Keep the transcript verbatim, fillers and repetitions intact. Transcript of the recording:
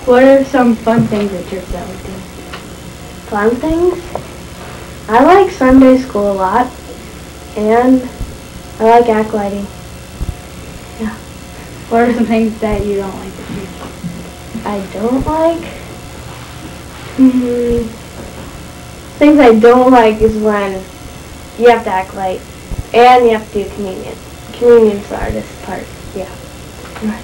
What are some fun things at church that we do? Fun things? I like Sunday school a lot, and I like acolyting. Yeah. What are some things that you don't like at church? I don't like? Hmm. Things I don't like is when you have to acolyte and you have to do communion. Communion's the hardest part, yeah.